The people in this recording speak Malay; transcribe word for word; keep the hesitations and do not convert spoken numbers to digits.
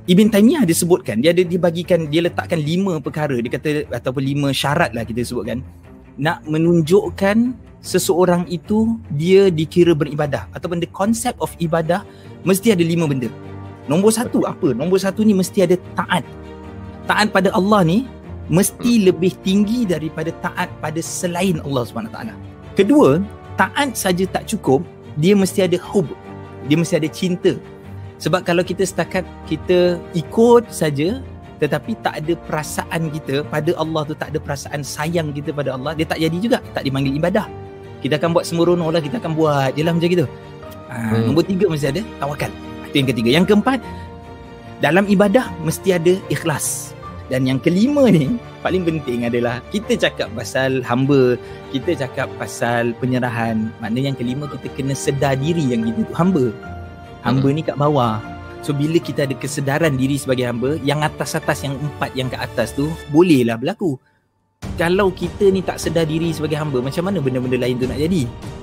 Ibn Taymiyah dia sebutkan, dia ada dibagikan, dia letakkan lima perkara, dia kata ataupun lima syarat lah kita sebutkan, nak menunjukkan seseorang itu dia dikira beribadah ataupun the concept of ibadah mesti ada lima benda. Nombor satu apa? Nombor satu ni mesti ada taat. Taat pada Allah ni mesti lebih tinggi daripada taat pada selain Allah subhanahu wa taala. Kedua, taat saja tak cukup, dia mesti ada hub. Dia mesti ada cinta. Sebab kalau kita setakat kita ikut saja tetapi tak ada perasaan kita pada Allah tu, tak ada perasaan sayang kita pada Allah, dia tak jadi juga, tak dipanggil ibadah. Kita akan buat sembrono lah, kita akan buat je lah macam gitu. Ha, hmm. Nombor tiga mesti ada tawakal. Itu yang ketiga. Yang keempat, dalam ibadah mesti ada ikhlas. Dan yang kelima ni paling penting adalah kita cakap pasal hamba, kita cakap pasal penyerahan. Maknanya yang kelima, kita kena sedar diri yang kita tu hamba. Hamba hmm. ni kat bawah. So bila kita ada kesedaran diri sebagai hamba, yang atas-atas, yang empat yang ke atas tu bolehlah berlaku. Kalau kita ni tak sedar diri sebagai hamba, macam mana benda-benda lain tu nak jadi?